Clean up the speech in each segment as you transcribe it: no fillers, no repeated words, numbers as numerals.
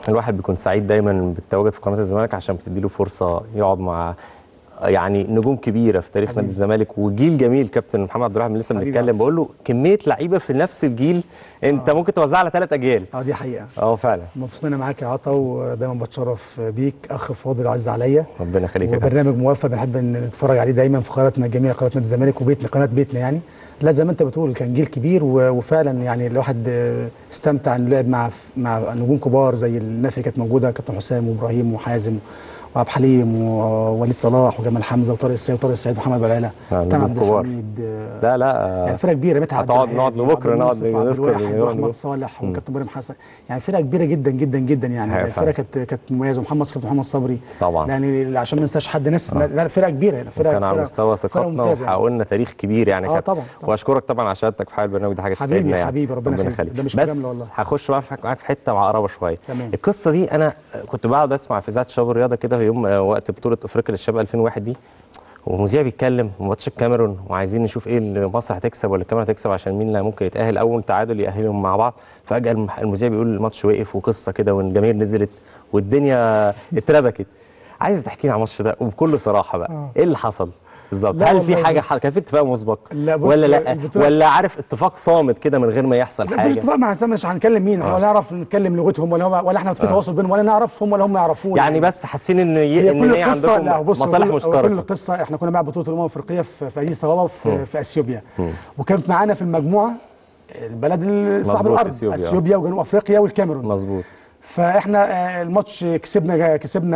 الواحد بيكون سعيد دايما بالتواجد في قناه الزمالك عشان بتديله فرصه يقعد مع يعني نجوم كبيره في تاريخ نادي الزمالك وجيل جميل. كابتن محمد عبد الرحمن لسه بنتكلم بقول له كميه لعيبه في نفس الجيل انت ممكن توزعها على 3 اجيال. دي حقيقه. فعلا مبسوط ان انا معاك يا عطا، ودايما بتشرف بيك، اخ فاضل عزيز عليا. ربنا يخليك يا كابتن. وبرنامج موفق بنحب ان نتفرج عليه دايما في قناتنا الجميله، قناه نادي الزمالك وبيتنا، قناه بيتنا يعني. لا زي ما انت بتقول كان جيل كبير وفعلا يعني الواحد استمتع انه لعب مع نجوم كبار زي الناس اللي كانت موجوده، كابتن حسام وابراهيم وحازم وعبد الحليم ووليد صلاح وجمال حمزه وطارق السيد ومحمد بالعيله وتامر عبد الحميد. لا يعني فرقه كبيره، نقعد لبكره نقعد نذكر احمد صالح وكابتن ابراهيم حسن، يعني فرقه كبيره جدا جدا جدا يعني. الفرقه كانت مميزه، كابتن محمد صبري طبعا يعني عشان ما ننساش حد ناس. لا فرقه كبيره، فرقه كان على مستوى ثقتنا وحققوا لنا تاريخ كبير يعني. طبعا واشكرك طبعا على شهادتك في حلقه البرنامج، دي حاجه تسعدنا يعني. حبيبي ربنا يخليك. ده مش مجامله والله. بس هخش معاك في حته معقربه شويه. تمام. القصه دي انا كنت بقعد اسمع في اذاعه شباب الرياضه كده في يوم وقت بطوله افريقيا للشباب 2001 دي، ومذيع بيتكلم ماتش الكاميرون وعايزين نشوف ايه اللي مصر هتكسب ولا الكاميرون هتكسب عشان مين اللي ممكن يتاهل، اول تعادل يأهلهم مع بعض. فجاه المذيع بيقول الماتش وقف وقصه كده والجماهير نزلت والدنيا اتربكت. عايز تحكي لي عن الماتش ده وبكل صراحه بقى ايه اللي حصل بالظبط؟ هل في حاجه كان في اتفاق مسبق ولا لا ولا عارف اتفاق صامت كده من غير ما يحصل حاجه؟ مفيش اتفاق، مش هنكلم مين ولا نعرف نتكلم لغتهم ولا احنا في تواصل بينهم ولا نعرفهم ولا هم يعرفونا يعني بس حاسين ان هي عندكم مصالح مشتركه. كل القصه احنا كنا مع بطوله الامم الافريقيه في اديس ابابا في اثيوبيا، وكان معانا في المجموعه البلد صاحب الارض اثيوبيا وجنوب افريقيا والكاميرون. مظبوط. فاحنا الماتش كسبنا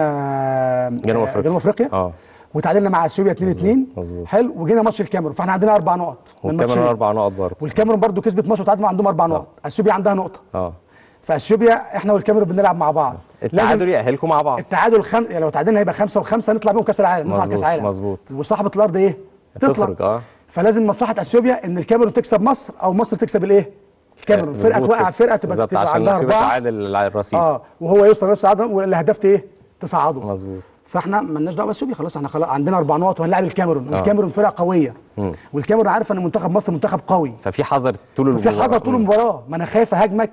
جنوب افريقيا وتعادلنا مع اثيوبيا 2-2. حلو. وجينا ماتش الكاميرون، فاحنا عندنا 4 نقط والكاميرون 4 نقط برضه، والكاميرون برضه كسبت ماتش وتعادلوا عندهم 4 نقط. اثيوبيا عندها نقطه. فاثيوبيا احنا والكاميرون بنلعب مع بعض، التعادل يأهلكم مع بعض. التعادل يعني لو تعادلنا هيبقى 5 و5 نطلع بيهم كاس العالم، نصعد كاس العالم. مظبوط. وصاحبه الارض ايه؟ تطلع. فلازم مصلحه اثيوبيا ان الكاميرون تكسب مصر او مصر تكسب الايه؟ الكاميرون. فرقه توقع فرقه تبقى عندها 4 تعادل الرصيد وهو يوصل نفس العدد والاهداف ايه؟ تصعده. مظبوط. فاحنا مالناش دعوه باثيوبيا، خلاص احنا عندنا 4 نقط وهنلاعب الكاميرون. والكاميرون فرقه قويه، والكاميرون عارفه ان منتخب مصر منتخب قوي، ففي حذر طول المباراه. في حذر طول المباراه. ما انا خايف اهاجمك،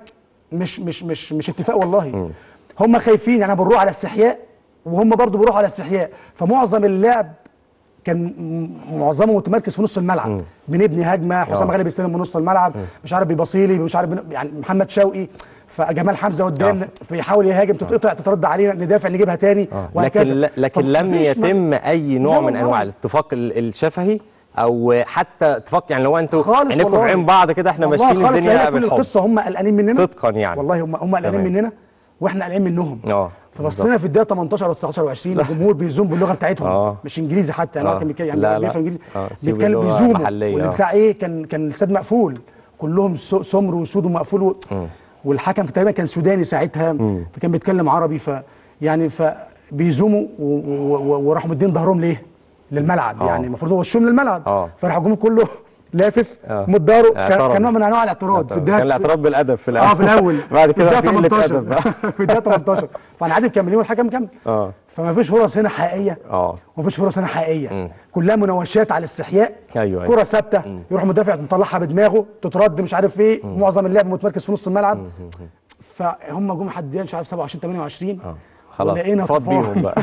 مش اتفاق والله. هم خايفين يعني، انا بنروح على استحياء وهم برضو بيروحوا على استحياء. فمعظم اللعب كان معظمه متمركز في نص الملعب، بنبني هجمه، حسام غالي بيستلم من نص الملعب، مش عارف بيباصيلي، مش عارف يعني محمد شوقي، فجمال حمزه قدام بيحاول يهاجم، تتقطع تترد علينا، ندافع نجيبها تاني وهكذا. لكن لم يتم اي نوع من انواع الاتفاق الشفهي او حتى اتفاق، يعني لو انتوا عينيكم في عين بعد كده احنا ماشيين الدنيا بالحب. القصه هم قلقانين مننا صدقا يعني، والله هم قلقانين مننا واحنا قلقانين منهم. فبصينا في الدقيقه 18 و19 و20 الجمهور بيزوم باللغه بتاعتهم، مش انجليزي حتى يعني. كان بيتكلم انجليزي، بيتكلم بيزوم، والبتاع ايه، كان الاستاد مقفول كلهم سمر وسود ومقفول والحكم تقريبا كان سوداني ساعتها، فكان بيتكلم عربي. يعني فبيزوموا وراحوا مدين ظهرهم ليه؟ للملعب. يعني المفروض هو وشهم للملعب. فراح الجمهور كله لافف مداره كان نوع من انواع الاعتراض في الدقيقه، كان الاعتراض بالادب في الاول. في الاول بعد كده في الدقيقه 18 في الدقيقه 18 فانا قاعد مكملين والحكم مكمل. فما فيش فرص هنا حقيقيه، وما فيش فرص هنا حقيقيه، كلها مناوشات على الاستحياء. كره ثابته يروح مدافع مطلعها بدماغه تترد مش عارف ايه، معظم اللعب متمركز في نص الملعب. فهم جم لحد مش عارف 27 28 خلاص فاض بيهم بقى.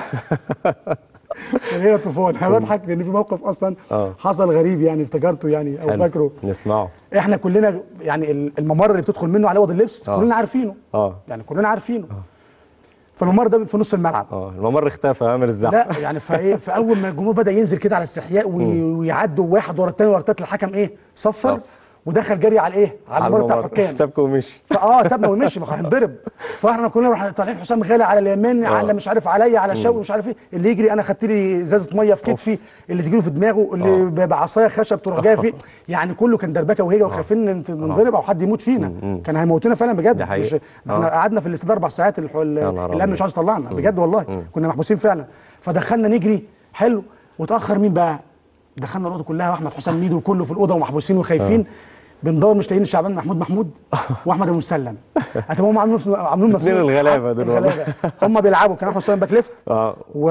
هي طوفان. انا بضحك لان في موقف اصلا حصل غريب يعني افتكرته يعني او فاكره. نسمعه. احنا كلنا يعني الممر اللي بتدخل منه على اوض اللبس كلنا عارفينه. يعني كلنا عارفينه. فالممر ده في نص الملعب. الممر اختفى من الزحمه. لا يعني فاول ما الجمهور بدا ينزل كده على استحياء ويعدوا واحد ورا الثاني ورا الثالث، الحكم ايه؟ صفر ودخل جري على ايه؟ على الممر بتاع الحكام. سابكم ومشي. سابنا ومشي، ما هنضرب. فاحنا كلنا طالعين حسام غالي على اليمين، على مش عارف عليا، على شوقي مش عارف ايه، اللي يجري انا خدت لي ازازه ميه في كتفي، اللي تجي له في دماغه، اللي بعصايه خشب تروح جايه فيه. يعني كله كان دربكه وهيجه وخايفين ننضرب او حد يموت فينا. كان هيموتونا فعلا بجد. احنا قعدنا في الاستاد 4 ساعات، الامن مش عايز يطلعنا بجد والله، كنا محبوسين فعلا. فدخلنا نجري حلو، وتاخر مين بقى؟ دخلنا الاوضه كلها واحمد حسام ميدو وكله في الاوضه ومحبوسين وخايفين. بندور مش لاقيين شعبان محمود واحمد ابو مسلم. هم عاملين اثنين الغلابه دول. هم بيلعبوا، كان احمد حسام باك ليفت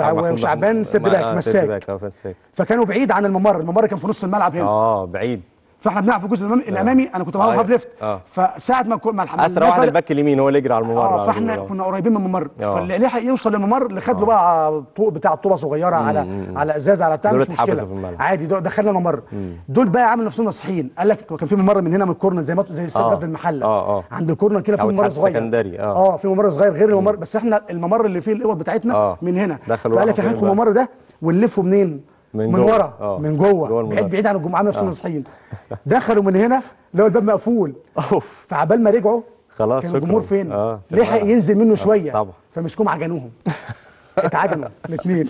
وشعبان سيرد باك مساك. فكانوا بعيد عن الممر كان في نص الملعب هنا. بعيد. فاحنا بنلعب في الجزء الامامي انا كنت بلعب هاف ليفت. فساعه ما اسرع واحد الباك اليمين هو اللي يجري على الممر. فاحنا كنا قريبين من الممر، فاللي لحق يوصل للممر اللي خد له بقى طوق بتاع طوبه صغيره على ازاز على بتاع، مش مشكله عادي، دخلنا الممر. دول بقى عامل نفسهم ناصحين، قال لك كان في ممر من هنا من الكورنر زي استاد غزل المحله عند الكورنر كده في ممر صغير في ممر صغير غير الممر، بس احنا الممر اللي فيه الاوض بتاعتنا من هنا، فقال لك احنا ندخل الممر ده ونلفه منين؟ من ورا من جوه بعيد عن الجمعه، نفسهم ناصحين. دخلوا من هنا اللي هو الباب مقفول، فعبال ما رجعوا خلاص كان الجمهور فين؟ لحق ينزل منه شويه طبعا، فمسكوهم عجنوهم اتعجنوا الاثنين.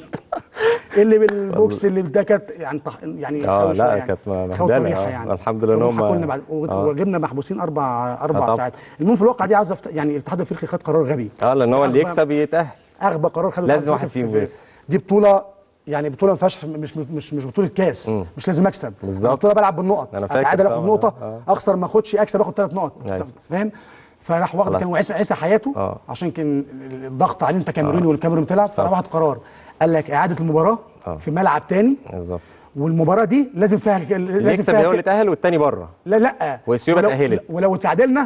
اللي بالبوكس اللي ده كانت يعني لا كانت مهدله يعني. الحمد لله ان هم وجبنا محبوسين اربع ساعات. المهم في الواقعه دي عايز يعني الاتحاد الافريقي خد قرار غبي، لان هو اللي يكسب يتاهل، اغبى قرار خده لازم واحد فيهم يكسب. دي بطوله يعني بطوله ما فيهاش مش بطوله كاس، مش لازم اكسب بالظبط، بطوله بلعب بالنقط، اتعادل اخد نقطه، اخسر ما اخدش، اكسب اخد 3 نقط، فاهم؟ فراح واخد كان عيسى حياته عشان كان الضغط عليه، انت كاميروني والكاميرون بتلعب، فراح واخد قرار قال لك اعاده المباراه في ملعب تاني بالظبط، والمباراه دي لازم فيها اللي يكسب هو اللي يتاهل والتاني بره. لا واثيوبيا اتاهلت، ولو تعادلنا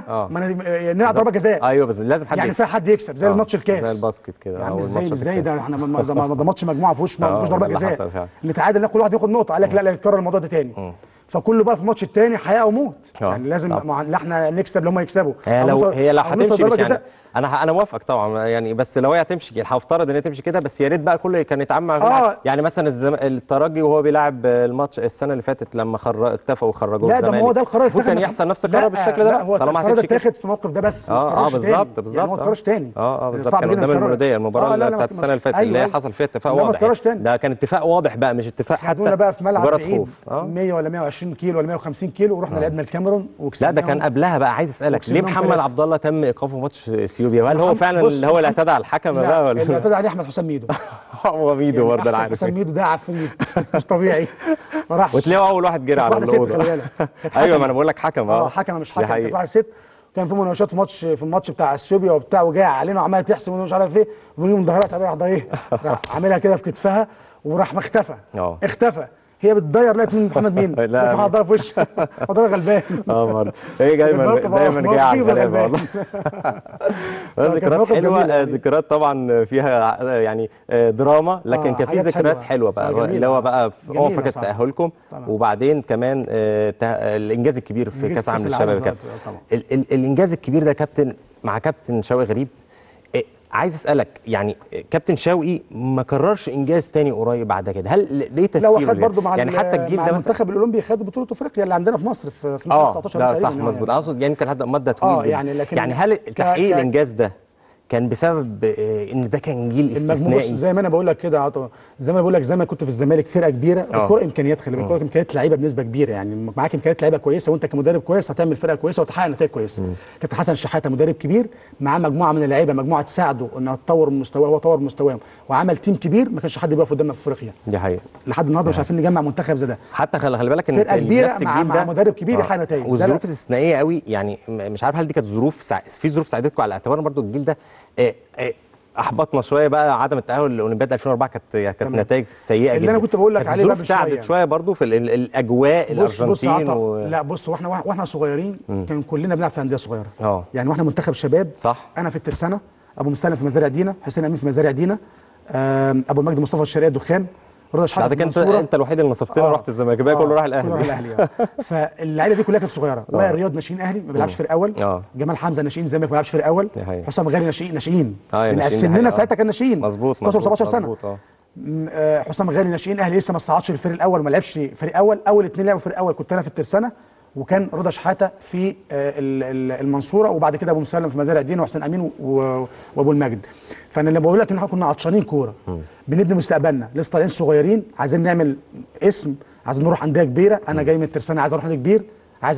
نلعب ضربه جزاء. ايوه بس لازم حد يعني فيها حد يكسب زي الماتش الكاس، زي الباسكت كده يعني ازاي ده احنا ده ماتش مجموعه ما فيهوش ضربه جزاء، اللي تعادل كل واحد ياخد نقطه، قال لك لا يتكرر الموضوع ده تاني. فكله بقى في الماتش الثاني حياه او موت، يعني لازم احنا نكسب لو هم يكسبوا. هي لو هتمشي مش يعني انا موافق طبعا يعني، بس لو هي هتمشي هفترض ان هي تمشي كده، بس يا ريت بقى كله كان يتعامل مع يعني مثلا الترجي وهو بيلعب الماتش السنه اللي فاتت لما اتفقوا وخرجوه لا ده ما هو ده القرار اللي كان يحصل نفس القرار بالشكل ده طالما هتمشي كده في الموقف ده بس. بالظبط يعني ما تكررش تاني. بالظبط كان قدام المولوديه المباراه بتاعت السنه اللي فاتت اللي حصل فيها اتفاق واضح، ده كان اتفاق واضح بقى، مش اتفاق حتى بقى في ملعب بعيد 100 ولا 120 كيلو ولا 150 كيلو، ورحنا لعبنا الكاميرون وكسبنا. لا ده كان قبلها بقى. عايز اسالك ليه محمد عبد الله تم ايقافه ماتش اثيوبيا؟ وهل هو فعلا اللي هو اللي اعتدى على الحكم بقى ولا اللي اعتدى عليه احمد حسام ميدو؟ هو ميدو برضه انا عارف حسام ميدو ده عفريت مش طبيعي، ما راحش وتلاقيه اول واحد جري على الاوضه. ايوه ما انا بقول لك حكم حكم مش حكم، كانت واحد ست. كان في مناوشات في الماتش بتاع اثيوبيا وبتاع، وجاي علينا وعماله تحسب ومش عارف ايه، ومن من ظهرها راح ده ايه، راح عاملها كده في كتفها وراح اختفى. هي بتضير لقيت مين محمد مين؟ لا محمد ضرب في وشها، فضل غلبان. برضه هي دايما جايه على الغلابه والله. ذكريات حلوه، ذكريات طبعا فيها يعني دراما، لكن كان في ذكريات حلوه بقى اللي هو بقى فكره تاهلكم، وبعدين كمان الانجاز الكبير في كاس العالم للشباب. الانجاز الكبير ده كابتن مع كابتن شوقي غريب. عايز اسالك يعني كابتن شوقي ما كررش انجاز تاني قريب بعد كده؟ هل ليه تفسير؟ لا خد برضه مع يعني حتى الجيل ده المنتخب الاولمبي خد بطوله افريقيا اللي عندنا في مصر في 2019 ده صح مظبوط. اقصد يعني كان مده طويله يعني هل تحقيق الانجاز ده كان بسبب ان ده كان جيل استثنائي؟ زي ما انا بقول لك كده، زي ما بقول لك، زي ما كنت في الزمالك فرقه كبيره، الكوره امكانيات، خلي بالك الكوره امكانيات لعيبه بنسبه كبيره، يعني معاك امكانيات لعيبه كويسه، وانت كمدرب كويس هتعمل فرقه كويسه وتحقق نتائج كويسه. كابتن حسن شحاته مدرب كبير معاه مجموعه من اللعيبه، مجموعه تساعده انها تطور من مستواه، هو طور مستواهم وعمل تيم كبير ما كانش حد بيقف قدامنا في افريقيا. دي حقيقه لحد النهارده مش عارفين نجمع منتخب زي ده. حتى خلي بالك ان فرقه كبيره مع مدرب كبير يحقق نتائج، والظروف استثنائيه قوي. يعني مش عارف هل دي كانت في ظروف ساعدتكم على اعتبار برضو الجيل ده احبطنا شويه بقى، عدم التاهل لاولمبياد 2004 كانت نتائج سيئه جدا. اللي انا كنت بقول لك عليه بقى ساعدت شويه برضو في الاجواء الارجنتين لا بص، واحنا صغيرين كان كلنا بنلعب في انديه صغيره. يعني واحنا منتخب شباب صح، انا في الترسانه، ابو مسلم في مزارع دينا، حسين امين في مزارع دينا، ابو المجد مصطفى الشرقيه الدخان، رضا شحاته. انت الوحيد اللي نصفتنا رحت الزمالك، الباقي كله راح الاهلي. فاللعيبه دي كلها كانت صغيره. وائل رياض ناشئين اهلي ما بيلعبش فريق اول، جمال حمزه ناشئين الزمالك ما بيلعبش فريق اول، حسام غالي ناشئين من سننا ساعتها كان ناشئين مظبوط 16 17 سنه. حسام غالي ناشئين اهلي لسه ما صعدش للفريق الاول، ما لعبش فريق اول اثنين لعبوا فريق اول، كنت انا في الترسانه، وكان رضا شحاته في المنصوره، وبعد كده ابو مسلم في مزارع دينا، وحسين امين وابو المجد. فانا اللي بقول لك ان احنا كنا عطشانين كوره، بنبني مستقبلنا، لسه طالعين صغيرين، عايزين نعمل اسم، عايزين نروح انديه كبيره. انا جاي من الترسانه عايز اروح نادي كبير، عايز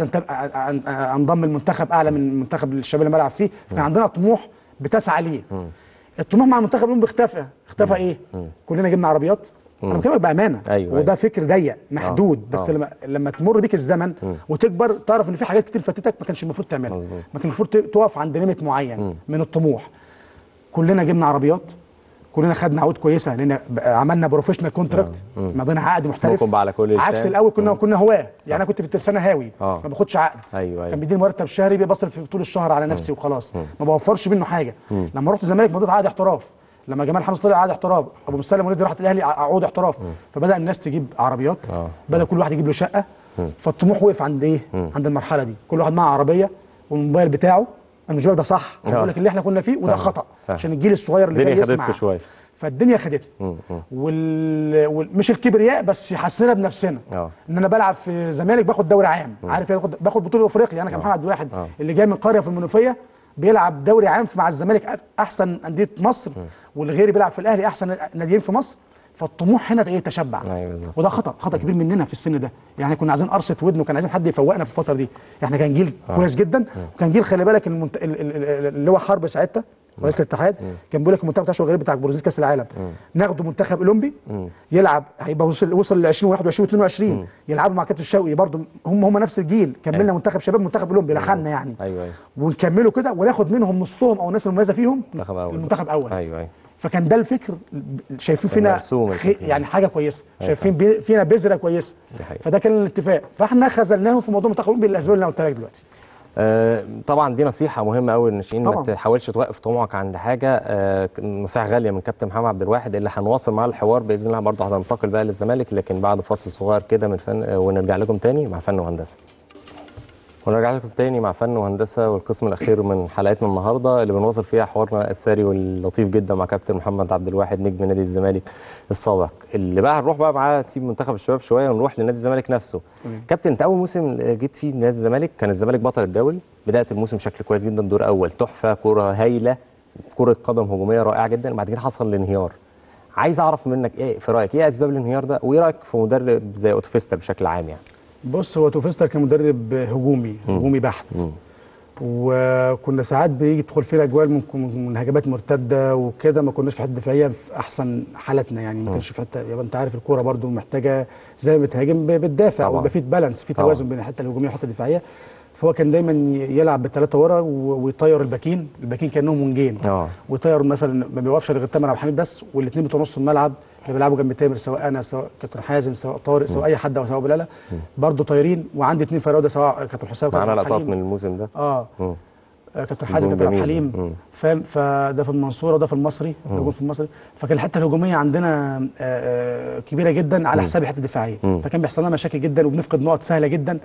انضم المنتخب اعلى من منتخب الشباب اللي بلعب فيه. فكان عندنا طموح بتسعى ليه. الطموح مع المنتخب اليوم اختفى ايه؟ كلنا جبنا عربيات. انا بكلمك بامانه، وده فكر ضيق محدود، بس لما تمر بيك الزمن وتكبر تعرف ان في حاجات كتير فاتتك ما كانش المفروض تعملها، ما كان المفروض تقف عند ليميت معين من الطموح. كلنا جبنا عربيات، كلنا خدنا عقود كويسه لان عملنا بروفيشنال كونتراكت، مضينا عقد محترف على كل عكس الاول كنا هواه. يعني انا كنت في الترسانه هاوي ما باخدش عقد. ايوه كان بيديني مرتب شهري بصرف طول الشهر على نفسي وخلاص، ما بوفرش منه حاجه. لما رحت الزمالك مضيت عقد احتراف، لما جمال حمزه طلع عقد احتراف، ابو مسلم وليدي راحت الاهلي عقود احتراف. فبدا الناس تجيب عربيات، بدا كل واحد يجيب له شقه. فالطموح وقف عند ايه؟ عند المرحله دي، كل واحد معاه عربيه والموبايل بتاعه. انا مش بقول ده صح، انا بقول لك اللي احنا كنا فيه وده خطا عشان الجيل الصغير اللي جاي يسمع. شويه فالدنيا خدتنا مش الكبرياء بس حسينا بنفسنا ان انا بلعب في الزمالك باخد دوري عام. عارف باخد بطوله افريقيا. انا كمحمد واحد اللي جاي من قريه في المنوفيه بيلعب دوري عام مع الزمالك احسن انديه مصر، والغيري بيلعب في الاهلي احسن ناديين في مصر. فالطموح هنا ايه؟ تشبع. وده خطا كبير مننا في السن ده. يعني كنا عايزين قرصه ودن وكان عايزين حد يفوقنا في الفتره دي. احنا كان جيل كويس جدا، وكان جيل خلي بالك اللي هو حرب ساعتها رئيس الاتحاد كان بيقول لك المنتخب بتاع الغريب بتاع برازيل كاس العالم ناخده منتخب اولمبي يلعب، هيبقى وصل ل 20 و21 و22 يلعبوا مع كابتن شوقي برضه هم نفس الجيل. كملنا منتخب شباب منتخب اولمبي لحقنا يعني. ايوه ونكمله كده وناخد منهم نصهم او الناس المميزه فيهم المنتخب اول. ايوه فكان ده الفكر. شايفين فينا يعني حاجه كويسه، شايفين فينا بذره كويسه. فده كان الاتفاق. فاحنا خذلناهم في موضوع منتخب اولمبي للاسباب اللي انا قلتها لك دلوقتي. طبعا دي نصيحه مهمه قوي للناشئين، ما تحاولش توقف طموحك عند حاجه. نصيحه غاليه من كابتن محمد عبد الواحد اللي هنواصل معاه الحوار باذن الله. برضه هننتقل بقى للزمالك لكن بعد فاصل صغير كده من فن، ونرجع لكم تاني مع فن وهندسه. ونرجع لكم تاني مع فن وهندسه والقسم الاخير من حلقتنا النهارده اللي بنواصل فيها حوارنا الثري واللطيف جدا مع كابتن محمد عبد الواحد نجم نادي الزمالك السابق. اللي بقى هنروح بقى معاه نسيب منتخب الشباب شويه ونروح لنادي الزمالك نفسه. كابتن انت اول موسم جيت فيه نادي الزمالك كان الزمالك بطل الدوري، بدات الموسم بشكل كويس جدا، دور اول تحفه، كره هايله، كره قدم هجوميه رائعه جدا. بعد كده حصل الانهيار. عايز اعرف منك ايه في رايك ايه اسباب الانهيار ده، وايه رايك في مدرب زي اوتو فيستر بشكل عام يعني؟ بص، هو اوتو فيستر كان مدرب هجومي بحت. وكنا ساعات بيدخل فينا اجوال من هجمات مرتده وكده، ما كناش في حته دفاعيه في احسن حالتنا يعني. ما كانش في حته، يبقى انت عارف الكوره برده محتاجه زي ما بتهاجم بتدافع، ويبقى في بالانس، في توازن بين الحته الهجوميه والحته الدفاعيه. فهو كان دايما يلعب بالثلاثه ورا ويطير الباكين كانهم ونجين، ويطير مثلا ما بيوقفش غير تامر عبد الحميد بس، والاثنين بتوع نص الملعب اللي بيلعبوا جنب تامر، سواء انا سواء كابتن حازم سواء طارق سواء اي حد او سواء بلاله برضه طايرين. وعندي اثنين فراوده سواء كابتن حسام معانا لقطات من الموسم ده. كابتن حازم كابتن عبد الحليم فاهم. فده في المنصوره وده في المصري، الهجوم في المصري. فكان الحته الهجوميه عندنا كبيره جدا على حساب الحته الدفاعيه. فكان بيحصل لنا مشاكل جدا وبنفقد نقط سهله جدا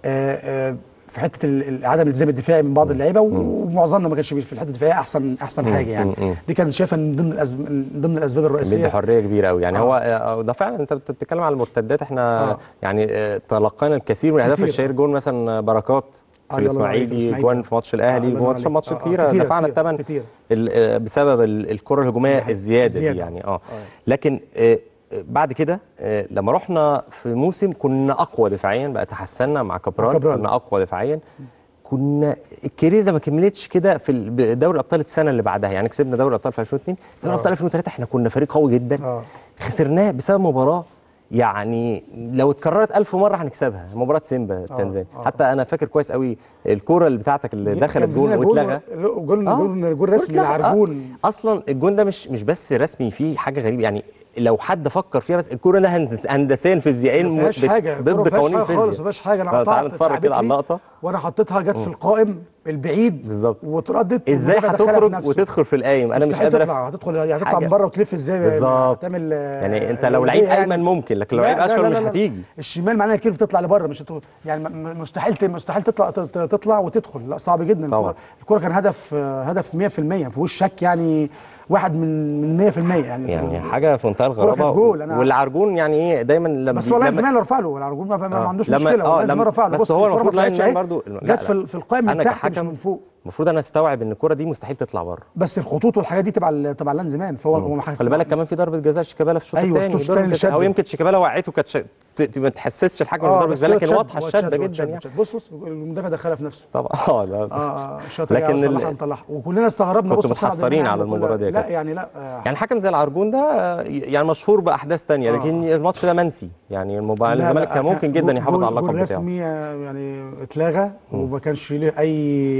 في حته عدم الالتزام الدفاعي من بعض اللعيبه، ومعظمنا ما كانش في الحته الدفاعيه احسن حاجه يعني. دي كانت شايفها من ضمن الاسباب الرئيسيه. بيدي حريه كبيره قوي يعني. هو ده فعلا انت بتتكلم على المرتدات. احنا يعني تلقينا الكثير من الاهداف الشهير. جون مثلا بركات في الاسماعيلي، جوان في ماتش الاهلي، ماتش كتيره دفعنا الثمن بسبب الكره الهجوميه الزياده دي يعني. لكن بعد كده لما رحنا في موسم كنا اقوى دفاعيا، بقى تحسنا مع كبران كنا اقوى دفاعيا. كنا الكريزه ما كملتش كده في دوري الابطال السنه اللي بعدها يعني. كسبنا دوري الابطال في 2002، دوري الابطال 2003 احنا كنا فريق قوي جدا. خسرناه بسبب مباراه يعني لو اتكررت 1000 مره هنكسبها، مباراه سيمبا التنزاني. حتى انا فاكر كويس قوي الكوره اللي بتاعتك اللي دخلت جون واتلغى. جون رسمي لعرجون. اصلا الجون ده مش بس رسمي، فيه حاجه غريبه يعني. لو حد فكر فيها، بس الكوره ده هندسيا فيزيائيا ضد قوانين الفيزياء خالص. ما فيهاش حاجه. انا تعال نتفرج كده على اللقطه. وانا حطيتها جت في القائم البعيد بالظبط، واتردت. ازاي هتخرج وتدخل في القايم؟ انا مش قادر هتطلع من بره وتلف ازاي بالظبط. يعني انت لو لعيب ايمن ممكن، لكن لو لعيب اشول مش هتيجي. الشمال معناها الكيرف تطلع لبره، مش يعني مستحيل تطلع وتدخل. لا صعب جدا. الكوره كان هدف 100% ما فيهوش شك يعني. واحد من 100% يعني حاجه في منتهى الغرابه. والعرجون يعني ايه دايما لما بس هو لازم يرفع له. العرجون ما عندوش مشكله، لازم يرفع له. بس هو المفروض لاين برضه جت في القائم من تحت مش من فوق. المفروض انا استوعب ان الكره دي مستحيل تطلع بره. بس الخطوط والحاجات دي تبع اللاين زمان. فهو ما خلي بالك كمان في ضربه جزاء شيكابالا في الشوط الثاني. او يمكن شيكابالا وقعته كانت ما تحسسش الحكم من ضربه جزاء، لكن واضحه الشده جدا يعني. بص المدافع دخلها في نفسه طبعا. لكن طلعها وكلنا استغربنا. كنتوا متحسرين على المباراه دي. لا يعني الحكم زي العرجون ده يعني مشهور باحداث ثانيه، لكن الماتش ده منسي يعني. الزمالك كان ممكن جدا يحافظ على اللقب بتاعه. رسمي يعني اتلغى وما كانش ليه اي يعني.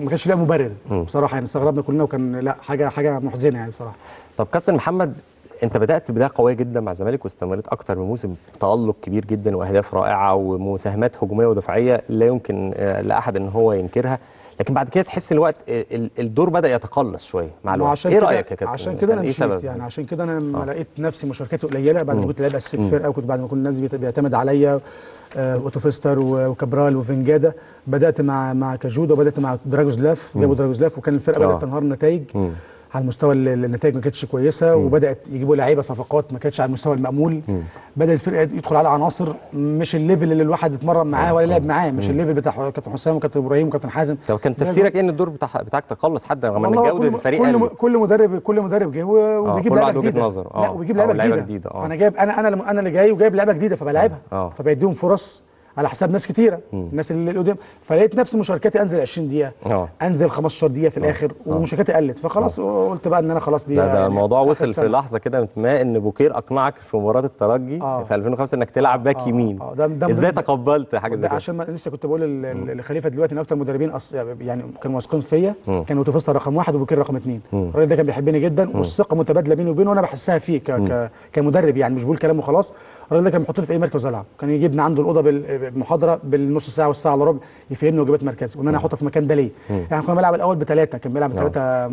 ما كانش ليها مبرر بصراحه، يعني استغربنا كلنا، وكان لا حاجه محزنه يعني بصراحه. طب كابتن محمد، انت بدات بدايه قويه جدا مع الزمالك واستمرت اكتر من موسم، تالق كبير جدا واهداف رائعه ومساهمات هجوميه ودفاعيه لا يمكن لاحد ان هو ينكرها، لكن بعد كده تحس الوقت الدور بدا يتقلص شويه مع الوقت. ايه رايك يا كابتن؟ عشان كده انا مشيت يعني، عشان كده انا لما لقيت نفسي مشاركاتي قليله بعد ما كنت لاعب اساسي في الفرقه، وكنت بعد ما كل الناس بيعتمد عليا اوتوفيستر وكابرال وفنجادا، بدات مع كاجودا وبدات مع دراجوزلاف، جابوا دراجوزلاف، وكان الفرقه بدات تنهار النتائج على المستوى، النتائج ما كانتش كويسه، وبدات يجيبوا لعيبه صفقات ما كانتش على المستوى المامول. بدات الفرقه يدخل على عناصر مش الليفل اللي الواحد اتمرن معاه ولا لعب معاه، مش الليفل بتاع كابتن حسام وكابتن ابراهيم وكابتن حازم. طب كان تفسيرك ايه ان الدور بتاعك تقلص حتى رغم ان جوده الفريق قلت؟ كل مدرب جه وبيجيب لعيبه جديده. لا وبيجيب لعيبه جديده. فانا جايب انا اللي جاي وجايب لعيبه جديده فبلاعبها، فبيديهم فرص على حساب ناس كتيره، الناس اللي قدام، فلقيت نفسي مشاركاتي انزل 20 دقيقه، انزل 15 دقيقه في الاخر، ومشاركاتي قلت، فخلاص قلت بقى ان انا خلاص دي. لا ده الموضوع وصل في لحظه كده ما ان بوكير اقنعك في مباراه الترجي في 2005 انك تلعب باك يمين. ازاي تقبلت حاجه زي كده؟ عشان لسه كنت بقول لخليفه دلوقتي ان اكتر مدربين يعني كانوا واثقين فيا كان اوتوفيستر رقم 1 وبوكير رقم 2. الراجل ده كان بيحبني جدا، والثقه متبادله بيني وبينه، وانا بحسها فيه كمدرب يعني، مش بقول كلام وخلاص. الراجل ده كان بيحطني في اي مركز العب، كان يجيبني عنده الاوضه بالمحاضره بالنص ساعه والساعه الا ربع، يفهمني واجبات مركزي وان انا احطه في المكان ده ليه. يعني كنا بنلعب الاول بثلاثه، كان بيلعب بثلاثه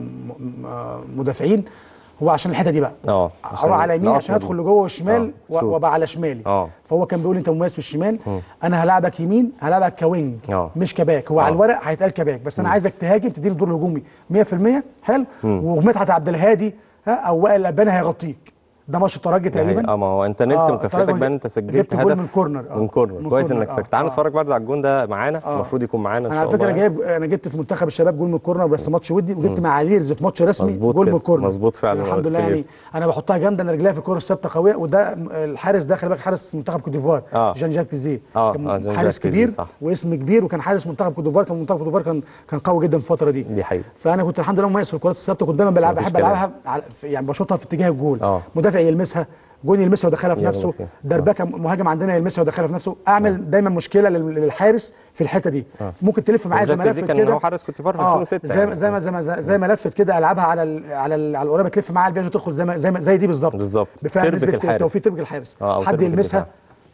مدافعين، هو عشان الحته دي بقى اروح على يمين عشان ادخل لجوه والشمال وابقى على شمالي. فهو كان بيقول لي انت مميز في الشمال، انا هلاعبك يمين، هلاعبك كوينج مش كباك. هو على الورق هيتقال كباك، بس انا عايزك تهاجم، تديني الدور الهجومي 100%. حلو. ومدحت عبد الهادي او وائل الاباني هيغطيك. ده ماتش الترجي تقريبا. ما هو انت نلت مكافاتك بقى، انت سجلت هدف من كورنر. من كورنر. كويس انك تعالى نتفرج برضه على الجون ده معانا، المفروض يكون معانا ان شاء الله. انا على فكره انا جبت في منتخب الشباب جول من الكورنر، بس ماتش ودي، وجبت مع ليرز في ماتش رسمي جول من الكورنر. مظبوط فعلا. الحمد لله يعني انا بحطها جامده، انا رجليها في الكوره الثابته قويه. وده الحارس ده خلي بالك حارس منتخب كوت ديفوار، جان جاك تيزيه، كان حارس كبير واسم كبير، وكان حارس منتخب كوت ديفوار. كان منتخب كوت ديفوار كان قوي جدا في الفتره دي حقيقه. فانا كنت الحمد لله مميز في الكرات الثابته، كنت دايما بحب العبها يعني بشوطها في اتجاه الجول، مدافع يلمسها، جون يلمسها ويدخلها في نفسه، دربكه مهاجم عندنا يلمسها ويدخلها في نفسه. اعمل دايما مشكله للحارس في الحته دي. ممكن تلف معايا زي ما لفت كده، كان هو حارس كنت في 2006 زي ما لفت كده، العبها على القريبه، تلف معايا البيت وتدخل زي دي بالظبط تربك الحارس، توفيق تربك الحارس، حد يلمسها.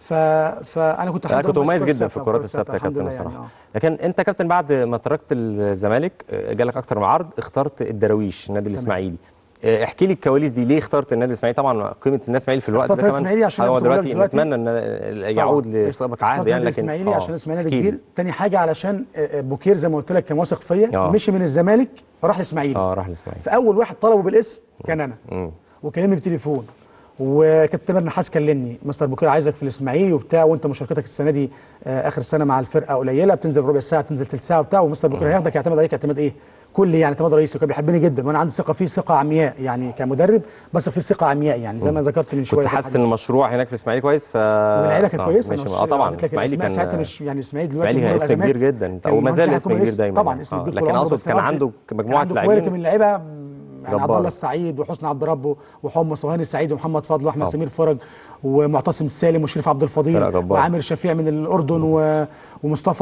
فانا كنت مميز جدا في الكرات الثابته يا كابتن بصراحه يعني. لكن انت كابتن بعد ما تركت الزمالك جالك اكتر من عرض، اخترت الدراويش النادي الاسماعيلي. احكي لي الكواليس دي، ليه اخترت النادي الاسماعيلي؟ طبعا قيمه النادي الاسماعيلي في الوقت ده كمان هو دلوقتي نتمنى ان يعود لسابق عهد يعني، لكن الاسماعيلي عشان الاسماعيلي كبير. تاني حاجه علشان بوكير زي ما قلت لك كان واثق فيا، مشي من الزمالك راح الاسماعيلي. راح الاسماعيلي. فاول واحد طلبه بالاسم كان انا، وكلمني بالتليفون، وكابتن تامر نحاس كلمني، مستر بوكير عايزك في الاسماعيلي وبتاع، وانت مشاركتك السنه دي اخر السنه مع الفرقه قليله، بتنزل ربع ساعه، تنزل ثلث ساعه وبتاع، ومستر بوكير هياخدك يعتمد عليك اعتماد ايه؟ كلي يعني، اعتماد رئيسي. كان بيحبني جدا، وانا عندي ثقه فيه، ثقه عمياء يعني كمدرب، بس في ثقه عمياء يعني زي ما ذكرت من شويه. كنت حاسس ان المشروع هناك في الاسماعيلي كويس، واللعيبه كانت كويسه. طبعا الاسماعيلي كان ساعتها مش يعني الاسماعيلي دلوقتي كان اسم كبير جدا، او ما زال اسم كبير دايما طبعا، اسم كبير لكن اقصد كان عنده مجموعه لاعبين من اللعيبه يعني، عبد الله السعيد وحسني عبد ربه وحمص وهاني السعيد ومحمد فضل واحمد سمير فرج ومعتصم السالم وشريف عبد الفضيل وعامر شفيع من الاردن ومصطفى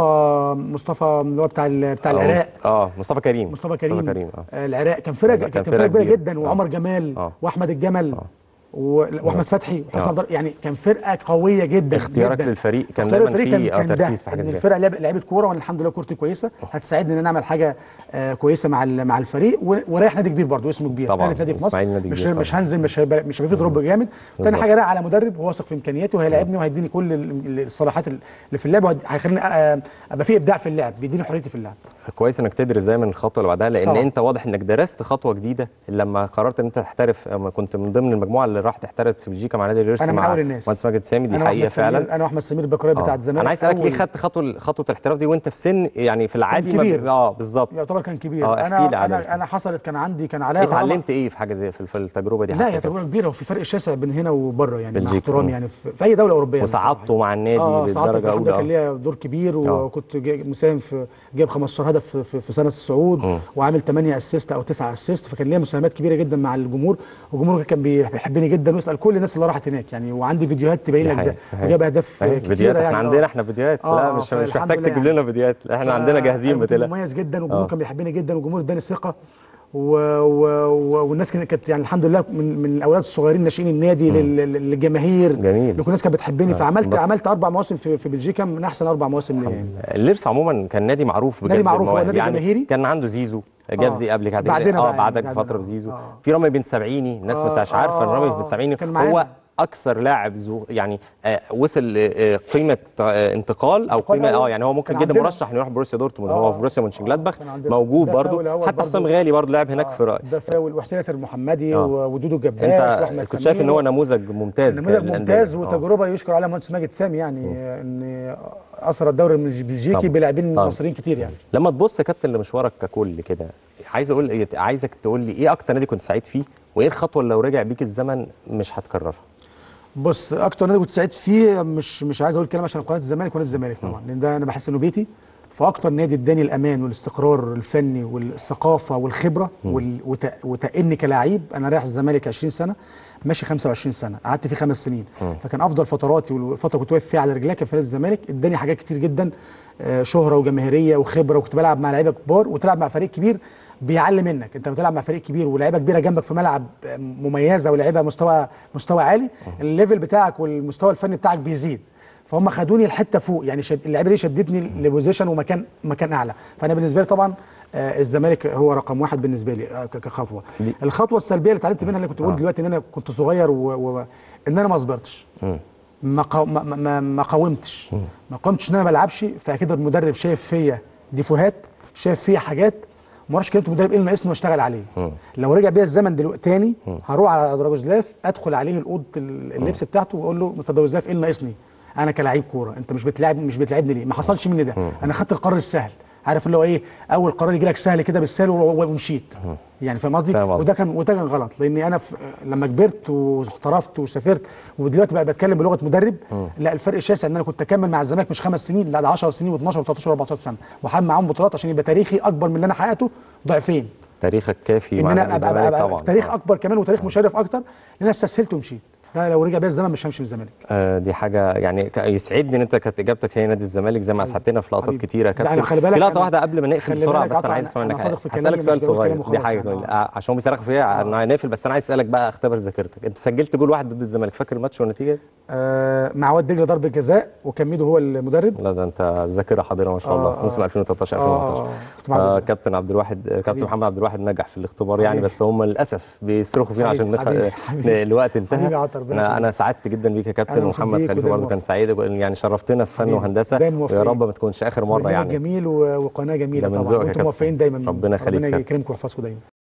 اللي هو بتاع العراق، مصطفى كريم العراق. كان فرقه كبيره جدا، وعمر جمال واحمد الجمل واحمد فتحي وحسن عبد، يعني كان فرقه قويه جدا. اختيارك للفريق كان دايما فيه تركيز في حاجه زي كده. الفرقه لعيبه كوره، وانا الحمد لله كورتي كويسه، هتساعدني ان انا اعمل حاجه كويسه مع الفريق، ورايح نادي كبير برضه اسمه كبير، ثالث نادي في مصر، مش هنزل، مش هيبقى في دروب جامد. ثاني حاجه رايح على مدرب هو واثق في امكانياتي، وهيلاعبني وهيديني كل الصلاحيات اللي في اللعب، وهيخليني ابقى في ابداع في اللعب، بيديني حريتي في اللعب. كويس انك تدرس دايما الخطوه اللي بعدها، لان انت واضح انك درست خطوه جديده لما قررت ان انت تحترف. كنت من ضمن المجموعه اللي راح تحترف في بلجيكا مع نادي اليرسي مع مهندس ماجد سامي. دي حقيقه فعلا. انا واحمد سمير البكراوي بتاع الزمالك. انا عايز اسالك ليه خدت خطوه الاحتراف دي وانت في سن يعني في العادي كبير. بالظبط يعتبر كان كبير. انا حصلت كان عليا اتعلمت ايه في حاجه زي في التجربه دي؟ لا هي تجربه كبيره، وفي فرق شاسع بين هنا وبره يعني، مع احترامي يعني في اي دوله اوروبيه. وصعدته مع النادي للدرجه الاولى. كان ليا دور كبير، وكنت مساهم في جايب 15 هدف في سنه الصعود، وعامل 8 اسيست او 9 اسيست، فكان ليا مساهمات كبيره جدا مع الجمهور، والجمهور كان بيحبني بيحبني جدا، واسال كل الناس اللي راحت هناك يعني، وعندي فيديوهات تبين لك ده، وجاب اهداف كتيره فيديوهات. يعني. احنا عندنا احنا فيديوهات، لا مش محتاج تجيب لنا فيديوهات، احنا عندنا جاهزين بتلا. مميز جدا، والجمهور كان بيحبني جدا، والجمهور اداني الثقه والناس كانت يعني الحمد لله من الاولاد الصغيرين ناشئين النادي للجماهير. جميل. كل الناس كانت بتحبني. فعملت 4 مواسم في بلجيكا، من احسن 4 مواسم ليا يعني. الليرس عموما كان نادي معروف بجذب نادي معروف، هو المواهب نادي يعني. جماهيري. كان عنده زيزو، جاب زي قبل كده بعدنا بعدك يعني بفتره بزيزو. في رامي بن سبعيني، الناس ما انتش عارفه ان رامي بن سبعيني هو اكثر لاعب يعني وصل قيمه انتقال او قيمه يعني هو ممكن جدا مرشح انه يروح بروسيا دورتموند. هو في بروسيا مونشنجلادباخ موجود برضه، حتى حسام غالي برضه لعب هناك في ده فاول، وحسين ياسر المحمدي ودودو الجباش واحمد كنت شايف ان هو نموذج ممتاز، وتجربه يشكر عليها المهندس ماجد سامي يعني ان اثر الدوري البلجيكي بلاعبين مصريين كتير يعني. لما تبص يا كابتن لمشوارك ككل كده، عايزك تقول لي ايه اكتر نادي كنت سعيد فيه، وايه الخطوه اللي لو رجع بيك الزمن مش هتكررها؟ بص، اكتر نادي كنت سعيد فيه، مش عايز اقول كلام عشان قناه الزمالك ونادي الزمالك طبعا، لان ده انا بحس انه بيتي. فاكتر نادي اداني الامان والاستقرار الفني والثقافه والخبره وتأني كلاعب. انا رايح الزمالك 20 سنه، ماشي 25 سنه، قعدت فيه 5 سنين. فكان افضل فتراتي والفتره كنت واقف فيها على رجليا كان في نادي الزمالك. اداني حاجات كتير جدا، شهره وجماهيريه وخبره، وكنت بلعب مع لعيبه كبار، وتلعب مع فريق كبير بيعلم منك. انت بتلعب مع فريق كبير ولاعيبه كبيره جنبك في ملعب مميزه ولاعيبه مستوى عالي، الليفل بتاعك والمستوى الفني بتاعك بيزيد. فهم خدوني الحته فوق يعني، اللعيبه دي شدتني لبوزيشن ومكان اعلى. فانا بالنسبه لي طبعا الزمالك هو رقم 1 بالنسبه لي كخطوه. الخطوه السلبيه اللي اتعلمت منها، اللي كنت بقول دلوقتي، ان انا كنت صغير ان انا ما صبرتش، ما قاومتش ان انا ما بلعبش. فاكيد المدرب شايف فيا ديفوهات، شايف فيا حاجات، ما اعرفش كلمه المدرب ايه اللي ناقصني واشتغل عليه. لو رجع بيا الزمن دلوقتي تاني، هروح على دراجوزلاف، ادخل عليه الاوضه اللبس بتاعته واقول له مستر دراجوزلاف ايه اللي ناقصني؟ انا كلاعب كوره انت مش بتلعبني ليه؟ ما حصلش مني ده. انا خدت القرار السهل، عارف اللي هو ايه، اول قرار يجي لك سهل كده بالسهل ومشيت يعني، فاهم قصدي؟ وده كان غلط، لاني انا لما كبرت واحترفت وسافرت ودلوقتي بقى بتكلم بلغه مدرب، لا الفرق شاسع. ان انا كنت اكمل مع الزمالك مش 5 سنين، لا ده 10 سنين و12 و13 و14 سنه، وحامل معاهم بطولات عشان يبقى تاريخي اكبر من اللي انا حققته ضعفين. تاريخك كافي مع الزمالك طبعا، تاريخ اكبر كمان وتاريخ مشرف اكتر، لان انا استسهلت ومشيت. ده لو رجع بيا الزمن مش همشي من الزمالك. دي حاجه يعني يسعدني ان انت كانت اجابتك هي نادي الزمالك، زي ما اسعدتنا في لقطات كتيره يا كابتن. خلي بالك في لقطه واحده قبل ما نقفل بسرعه، بس انا عايز اسمع منك هسالك سؤال صغير، دي حاجه عشان بيصرخوا فيها انا هنقفل، بس انا عايز اسالك بقى، اختبر ذاكرتك. انت سجلت جول واحد ضد الزمالك، فاكر الماتش والنتيجه؟ مع واد دجله ضربه جزاء، وكان ميدو هو المدرب. لا ده انت الذاكره حاضره ما شاء الله. في موسم 2013 2014 كابتن عبد الواحد، كابتن محمد عبد الواحد نجح في الاختبار يعني، بس هم للاسف بيصرخوا فينا عشان الوقت انتهى. انا سعدت جدا بيك يا كابتن. ومحمد خليفه برضه كان سعيد يعني، شرفتنا في فن وهندسه، ويا رب ما تكونش اخر مره يعني. جميل وقناه جميله طبعا، وانتم موفقين دايما. ربنا يخليك، ربنا يكرمكم ويحفظكم دايما.